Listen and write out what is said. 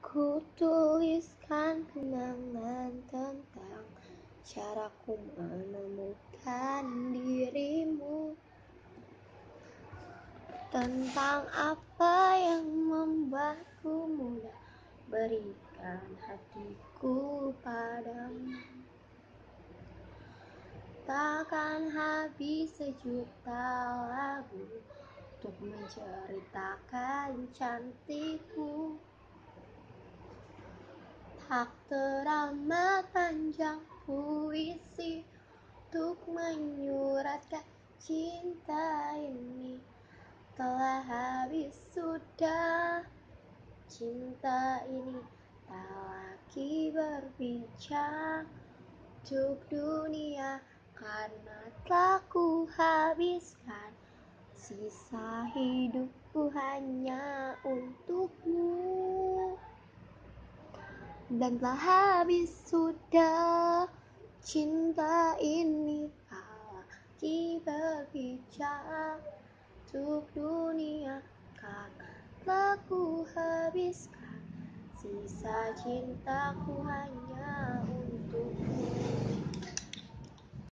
Ku tuliskan kenangan tentang caraku menemukan dirimu, tentang apa yang membuatku mudah berikan hatiku padamu. Takkan habis sejuta lagu untuk menceritakan cantikmu. Tak teramat panjang puisi untuk menyuratkan cinta ini. Telah habis sudah cinta ini, tak lagi berbicara untuk dunia, karena telah ku habiskan sisa hidupku hanya untukmu. Dan telah habis sudah cinta ini, tak lagi berbicara untuk dunia, karena telah ku habiskan sisa cintaku hanya untukmu.